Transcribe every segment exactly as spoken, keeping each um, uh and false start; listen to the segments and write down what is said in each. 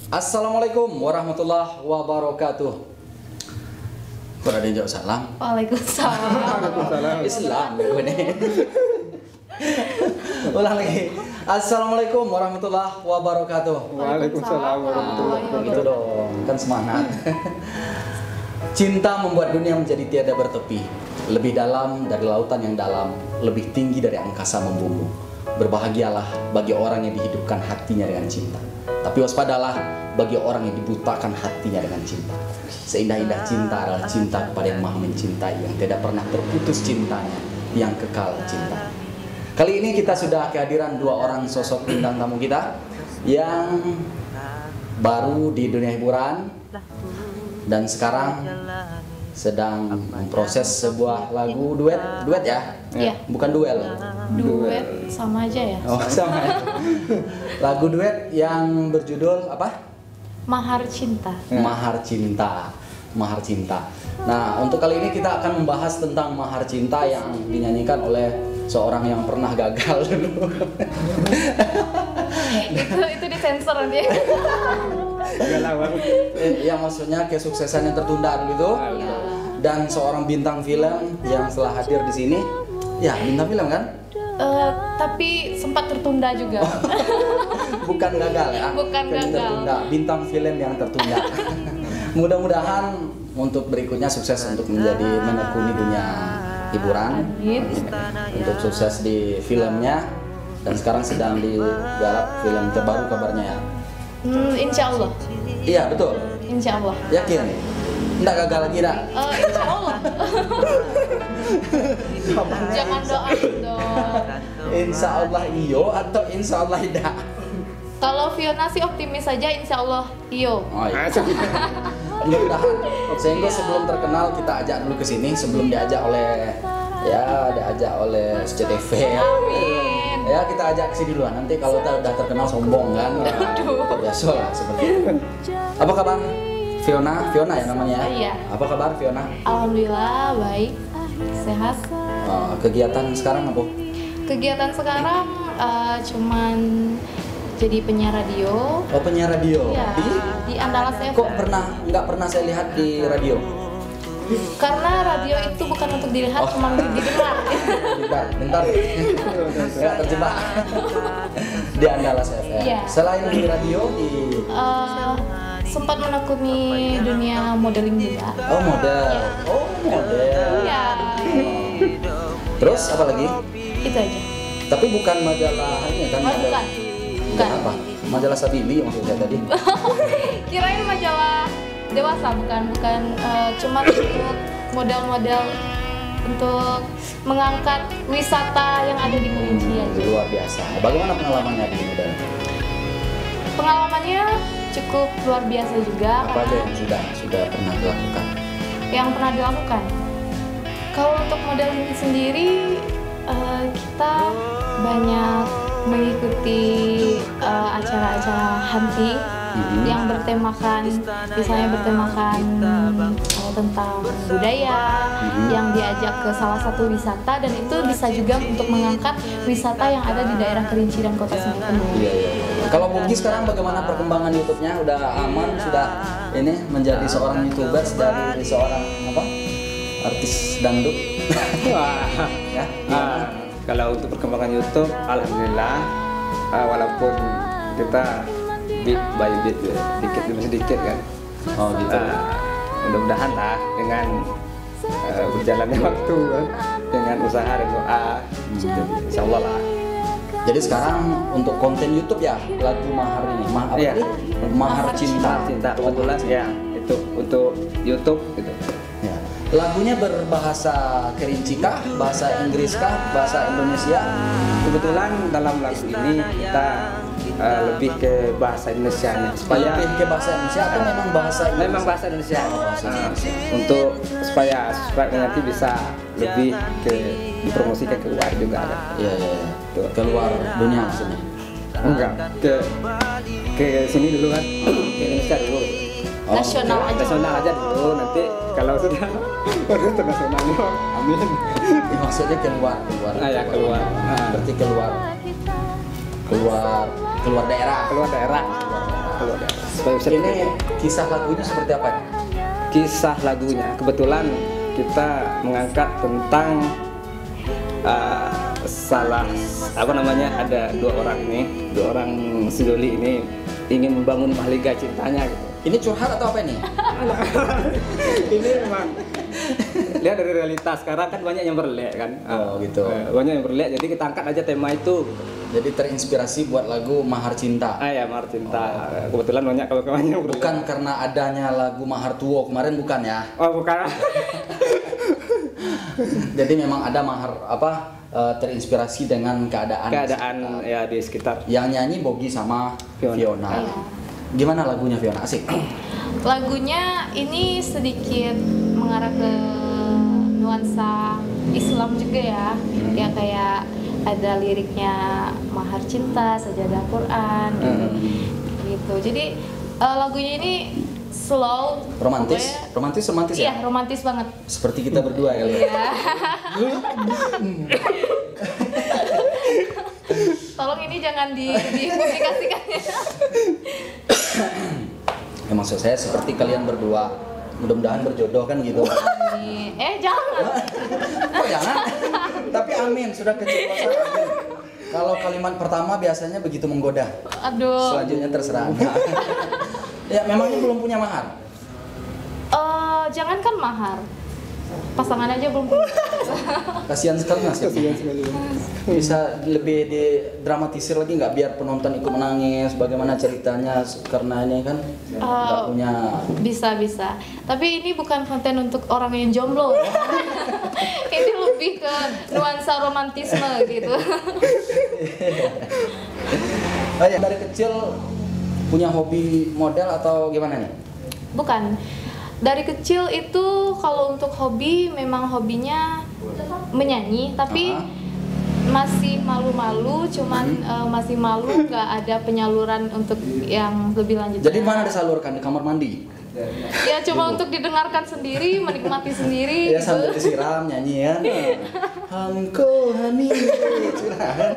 Assalamualaikum warahmatullahi wabarakatuh. Kau ada yang jawab salam? Waalaikumsalam. Waalaikumsalam. Islam gue nih. Ulang lagi. Assalamualaikum warahmatullahi wabarakatuh. Waalaikumsalam warahmatullahi Gitu wabarakatuh. dong, kan semangat. Cinta membuat dunia menjadi tiada bertepi, lebih dalam dari lautan yang dalam, lebih tinggi dari angkasa membumi. Berbahagialah bagi orang yang dihidupkan hatinya dengan cinta, tapi waspadalah bagi orang yang dibutakan hatinya dengan cinta. Seindah-indah cinta adalah cinta kepada yang maha mencintai, yang tidak pernah terputus cintanya, yang kekal cinta. Kali ini kita sudah kehadiran dua orang sosok bintang tamu kita yang baru di dunia hiburan dan sekarang sedang memproses sebuah lagu duet, duet ya? Iya. Bukan duel. Duet sama aja ya. Oh, sama ya. Lagu duet yang berjudul apa? Mahar Cinta. Mahar Cinta. Mahar Cinta. Nah, untuk kali ini kita akan membahas tentang Mahar Cinta yang dinyanyikan oleh seorang yang pernah gagal dulu. itu itu disensor nanti. Galau banget. Eh, yang maksudnya kesuksesan yang tertunda dulu itu. Iya. Dan seorang bintang film yang setelah hadir di sini, ya bintang film kan? Eh, tapi sempat tertunda juga. Bukan gagal ya? Bukan gagal. Tertunda, bintang film yang tertunda. Mudah-mudahan untuk berikutnya sukses untuk menjadi menekuni dunia hiburan. Amin. Untuk sukses di filmnya dan sekarang sedang digarap film terbaru kabarnya ya. Hmm, insya Allah. Iya betul. Insya Allah. Yakin? Nggak gagal lagi dah. Eh, insya Allah. Jangan doa dong. Insya Allah iyo atau insya Allah tidak? Kalau Fiona sih optimis saja, insya Allah iyo. Oh iya. Mudah-mudahan. Sehingga sebelum terkenal kita ajak dulu ke sini sebelum diajak oleh ya diajak oleh S C T V. Amin. Ya kita ajak ke sini duluan. Nanti kalau kita udah terkenal sombong kan. Biasa lah seperti itu. Apa kabar Fiona? Fiona ya namanya? Iya. Apa kabar Fiona? Alhamdulillah baik, sehat. Uh, kegiatan sekarang apa? Kegiatan sekarang eh, cuman jadi penyiar radio. Oh penyiar radio. Iya, Di? di Andalas F M. Kok pernah nggak pernah saya lihat di radio? Karena radio itu bukan untuk dilihat, Oh. cuma untuk didengar. Bentar, bentar. Nggak terjebak. Di Andalas F M. Iya. Selain di radio di Eh, sempat menekuni dunia modeling juga. oh model. Oh model. Iya, Terus apa lagi? itu aja. Tapi bukan majalah ini kan? Oh, majalah- bukan. Bukan Bukan. apa? Majalah Sabili maksud saya tadi. Kirain majalah dewasa, bukan, bukan. Eh, cuma untuk model-model untuk mengangkat wisata yang ada di Kerinci aja. Luar biasa. Bagaimana pengalamannya di model? Pengalamannya cukup luar biasa juga. Apa aja karena yang sudah sudah pernah dilakukan? yang pernah dilakukan. Kalau untuk modeling sendiri, eh, kita banyak mengikuti eh, acara-acara hunting Mhm. yang bertemakan, misalnya bertemakan eh, tentang budaya, Mhm. yang diajak ke salah satu wisata, dan itu bisa juga untuk mengangkat wisata yang ada di daerah Kerinci dan Kota Singkawang. Iya, iya. Kalau Mugi sekarang bagaimana perkembangan YouTube-nya? Udah aman? Sudah ini menjadi seorang YouTuber dari seorang apa? Artis dangdut? Wah. Ya. Ah, kalau untuk perkembangan YouTube, alhamdulillah, ah, walaupun kita bit by bit, ya, sedikit demi sedikit kan. Oh gitu. Ah, mudah-mudahan lah dengan ah, berjalannya waktu kan, dengan usaha dan doa, insya Allah lah. Jadi sekarang untuk konten YouTube ya lagu Mahar ini, Mahar apa Iya. tadi? Mahar Cinta. Cinta kebetulan ya itu untuk YouTube gitu. Ya. Lagunya berbahasa Kerinci kah, bahasa Inggris kah, bahasa Indonesia? Kebetulan dalam lagu ini kita uh, lebih ke bahasa Indonesia supaya Lebih ke bahasa Indonesia atau memang bahasa Inggris? memang bahasa Indonesia, Oh, bahasa Indonesia. Uh, untuk supaya supaya nanti bisa lebih ke dipromosikan keluar juga kan. Iya, iya, iya. Tuh. Keluar dunia maksudnya. Enggak ke ke sini dulu kan, ke Indonesia dulu. Oh, Nasional aja. Nasional aja dulu, nanti kalau sudah baru internasionalnya amin. Ya, maksudnya keluar, keluar. Ah, ya, keluar. Ah. Berarti keluar, keluar, keluar daerah. Keluar daerah. Keluar daerah. Keluar daerah. supaya bisa Ini kisah lagunya seperti apa nih? kisah lagunya. Kebetulan kita mengangkat tentang uh, salah apa namanya ada dua orang ini, dua orang sejoli ini ingin membangun mahligai cintanya gitu. Ini curhat atau apa ini? Ini memang lihat dari realitas sekarang kan banyak yang berlek kan. Oh, gitu. Uh, banyak yang berlek, jadi kita angkat aja tema itu. Jadi terinspirasi buat lagu Mahar Cinta. Ah ya, Mahar Cinta. Kebetulan banyak kawan-kawannya yang berlek. Bukan karena adanya lagu Mahar Tuo kemarin, bukan ya? Oh, bukan. Jadi memang ada mahar apa eh, terinspirasi dengan keadaan Keadaan sekitar. ya di sekitar. Yang nyanyi Bogi sama Fiona. Fiona. Iya. Gimana lagunya Fiona? Asik. Lagunya ini sedikit mengarah ke nuansa Islam juga ya. Ya kayak ada liriknya Mahar Cinta, Sajadah Quran gitu. Gitu. Jadi eh, lagunya ini slow, Romantis, pokoknya- romantis, romantis Iya, ya. romantis banget. Seperti kita berdua kali ya. Iya. Tolong ini jangan di dipublikasikan ya. Ya, maksud saya seperti kalian berdua. Mudah-mudahan berjodoh kan gitu. Amin. Eh jangan. Oh jangan. Tapi amin, sudah keceplosan amin. Kalau kalimat pertama biasanya begitu menggoda. Aduh. Selanjutnya terserah. Ya memangnya belum punya mahar. Eh jangankan mahar. Pasangan aja belum punya. Kasihan sekali nasibnya. Bisa lebih didramatisir lagi nggak biar penonton ikut menangis? Bagaimana ceritanya? Karena ini kan nggak Uh, punya. Bisa bisa. Tapi ini bukan konten untuk orang yang jomblo. Ya. Ini lebih ke nuansa romantisme gitu. Oh, ya, dari kecil punya hobi model atau gimana nih? Bukan. Dari kecil itu kalau untuk hobi memang hobinya menyanyi, tapi Aha. masih malu-malu, cuman eh, masih malu nggak ada penyaluran untuk yang lebih lanjut. Jadi mana disalurkan di kamar mandi? Ya cuma untuk didengarkan sendiri, menikmati sendiri Ya gitu. sambil disiram nyanyi ya. Hangko hani curhat.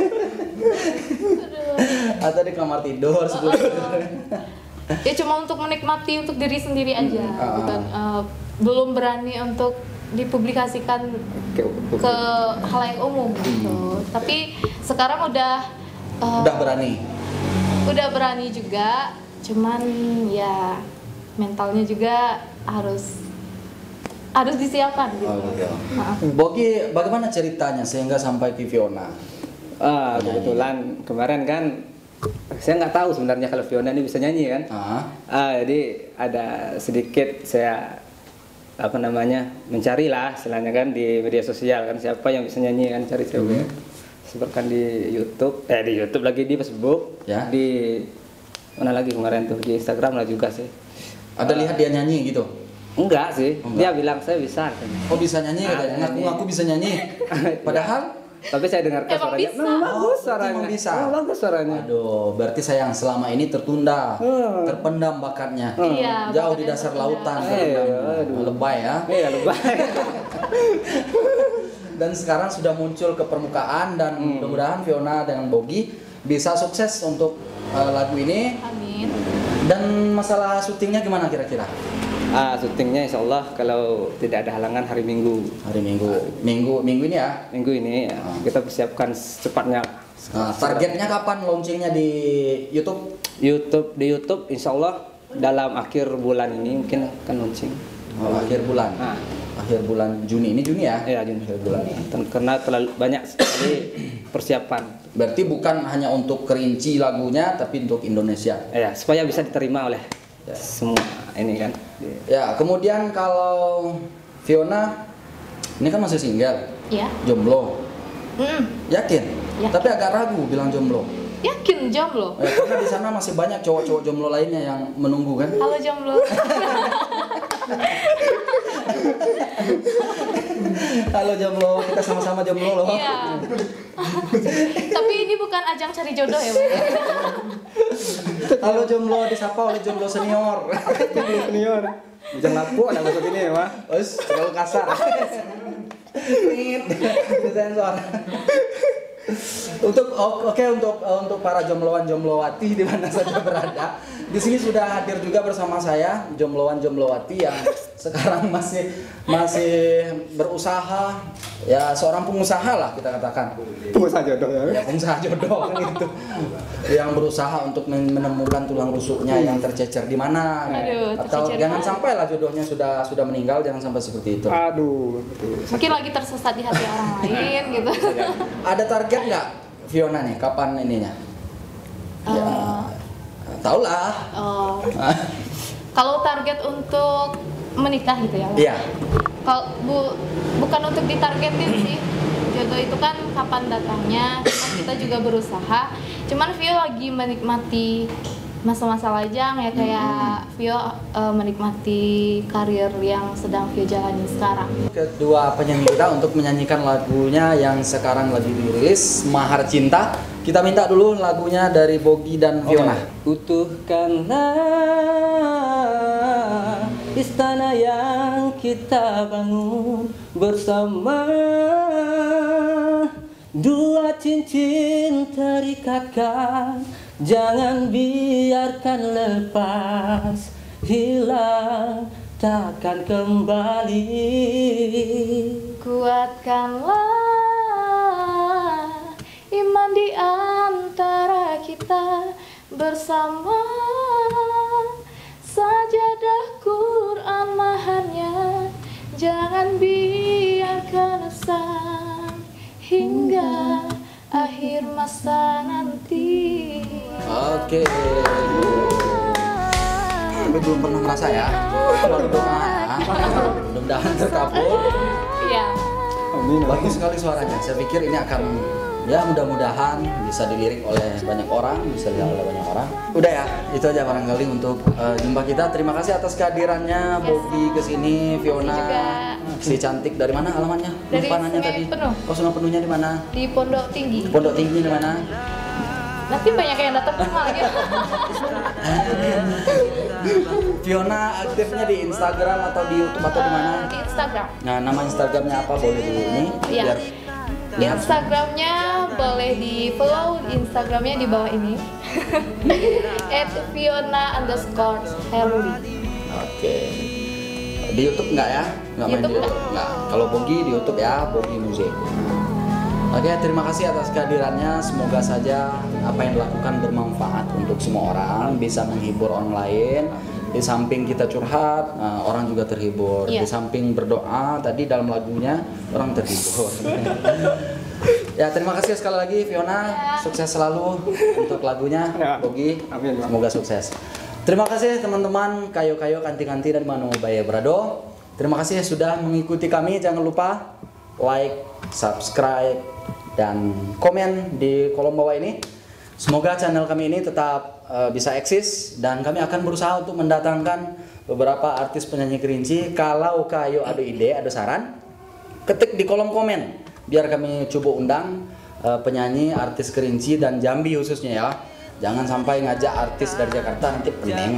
Atau di kamar tidur sebelum tidur. Ya cuma untuk menikmati untuk diri sendiri aja, Ah. bukan eh, belum berani untuk dipublikasikan Oke, ke halayak umum gitu. Tapi sekarang udah eh, Udah berani. udah berani juga, cuman ya mentalnya juga harus harus disiapkan gitu. Oh, gitu. Maaf. Bogi, bagaimana ceritanya sehingga sampai ke Fiona? Ah, kebetulan kemarin kan saya nggak tahu sebenarnya kalau Fiona ini bisa nyanyi kan. Ah, Ah, jadi ada sedikit saya apa namanya mencari lah istilahnya kan di media sosial kan siapa yang bisa nyanyi kan cari cewek. Sebarkan di YouTube, eh di YouTube lagi di Facebook, Ya. di mana lagi kemarin tuh di Instagram lah juga sih. ada lihat dia nyanyi gitu? Enggak sih, Oh, dia enggak. bilang saya bisa. Oh bisa nyanyi Ah, katanya, nyanyi. ngaku-ngaku bisa nyanyi. Padahal Tapi saya dengarkan Emang suaranya, bisa. "Nah, bagus Oh, suaranya, emang bisa. Oh, bagus suaranya." Aduh, berarti saya yang selama ini tertunda, Hmm. terpendam bakatnya. Iya, Jauh di bakatnya dasar terpendam. lautan, Eh, terpendam. aduh. Lebay ya. Iya lebay. Dan sekarang sudah muncul ke permukaan dan Hmm. mudah-mudahan Fiona dengan Bogi bisa sukses untuk uh, lagu ini. Amin. Dan masalah syutingnya gimana kira-kira? Ah, syutingnya insya Allah kalau tidak ada halangan hari Minggu. Hari Minggu, Minggu, Minggu ini ya. Minggu ini ya, Ah. kita persiapkan secepatnya. Nah, targetnya kapan launchingnya di YouTube? YouTube di YouTube insya Allah dalam akhir bulan ini mungkin akan launching. Oh, akhir bulan. Ah. Akhir bulan Juni ini Juni ya? Ya, Juni. Akhir bulan ini. Ten- Karena terlalu banyak sekali persiapan. Berarti bukan hanya untuk kerinci lagunya, tapi untuk Indonesia. Ya, supaya bisa diterima oleh Ya. semua ini kan. Ya, kemudian kalau Fiona ini kan masih single, Ya. jomblo, Mm, yakin? Ya. Tapi agak ragu bilang jomblo. yakin jomblo. Eh, karena di sana masih banyak cowok-cowok jomblo lainnya yang menunggu kan. Halo jomblo. Halo jomblo, kita sama-sama jomblo loh. Iya. Tapi ini bukan ajang cari jodoh ya, Bang. Halo jomblo, disapa oleh jomblo senior. Senior. Jangan lapu ada masuk ini ya, Pak. Us, terlalu kasar. Tit, disensor. Untuk o- oke untuk untuk para jombloan jomblowati di mana saja berada, di sini sudah hadir juga bersama saya jombloan jomblowati yang sekarang masih masih berusaha, ya seorang pengusaha lah kita katakan. Pengusaha jodoh ya. Ya pengusaha jodoh kan itu, yang berusaha untuk men- menemukan tulang rusuknya yang tercecer di mana. Aduh, Atau tercecer jangan banget. sampai lah jodohnya sudah sudah meninggal, jangan sampai seperti itu. Aduh. Mungkin lagi tersesat di hati orang lain gitu. Ada target nggak Fiona nih kapan ininya? Ya, Eh, tau lah. oh, kalau target untuk menikah gitu ya. Iya. Kalau bu, bukan untuk ditargetin sih. Jodoh itu kan kapan datangnya, cuman kita juga berusaha. Cuman Vio lagi menikmati masa-masa lajang ya, kayak Vio eh, menikmati karir yang sedang Vio jalani sekarang. Kedua penyanyi kita untuk menyanyikan lagunya yang sekarang lagi dirilis, Mahar Cinta. Kita minta dulu lagunya dari Bogi dan Fiona. Utuhkanlah istana yang kita bangun bersama, dua cincin terikatkan, jangan biarkan lepas, hilang takkan kembali. Kuatkanlah iman di antara kita bersama, sajadah Quran maharnya, jangan biarkan usang hingga akhir masa nanti. Oke. Tapi belum pernah merasa ya. Baru doa. Mudah-mudahan terkabul. Iya. Bagus sekali suaranya. Saya pikir ini akan, ya mudah-mudahan bisa dilirik oleh banyak orang, bisa dilihat oleh banyak orang. Udah ya, itu aja barangkali untuk uh, jumpa kita. Terima kasih atas kehadirannya Bogi ke sini, Fiona. juga. Si cantik dari mana alamatnya? Dari Lupa nanya Sungai tadi. Penuh. Oh, Sungai Penuhnya di mana? Di Pondok Tinggi. Pondok Tinggi di mana? Nanti banyak yang datang ke rumah lagi. Fiona aktifnya di Instagram atau di YouTube atau di mana? Eh, di Instagram. Nah, nama Instagramnya apa boleh di ini? Iya. Biar lihat. Instagramnya boleh di follow, Instagramnya di bawah ini. at Fiona underscore Heruli. Oke. Di YouTube enggak ya? Enggak main YouTube di YouTube. Enggak. Kalau Bogi di YouTube ya, Bogi Music. Oke, terima kasih atas kehadirannya. Semoga saja apa yang dilakukan bermanfaat untuk semua orang, bisa menghibur orang lain. Di samping kita curhat, nah, orang juga terhibur. Iya. Di samping berdoa, tadi dalam lagunya orang terhibur. Ya, terima kasih sekali lagi Fiona. Ya. Sukses selalu untuk lagunya, Ya. Bogi. Amin, Bang. Semoga sukses. Terima kasih teman-teman kayo-kayo kanti-kanti dan Manu Baya Brado. Terima kasih sudah mengikuti kami. Jangan lupa like, subscribe, dan komen di kolom bawah ini. Semoga channel kami ini tetap uh, bisa eksis, dan kami akan berusaha untuk mendatangkan beberapa artis penyanyi Kerinci. Kalau kayo ada ide, ada saran, ketik di kolom komen biar kami coba undang uh, penyanyi artis Kerinci dan Jambi khususnya ya. Jangan sampai ngajak artis dari Jakarta nanti pening.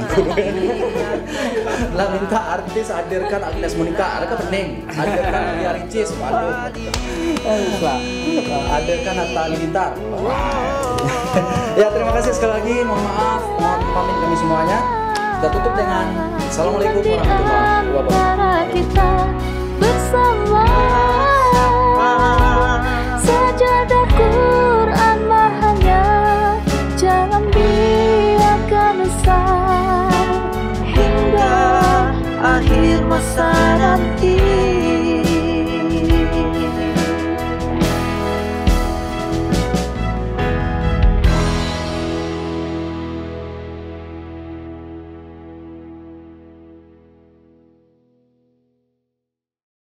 Lah minta artis hadirkan Agnes Monica, ada pening. Hadirkan Alia Ricis, waduh. Lah, hadirkan Atta Halilintar. Ya, terima kasih sekali lagi. Mohon maaf, mohon pamit kami semuanya. Kita tutup dengan Assalamualaikum warahmatullahi wabarakatuh. Kita bersama, sajadah Quran maharnya, jangan biarkan usang hingga akhir masa.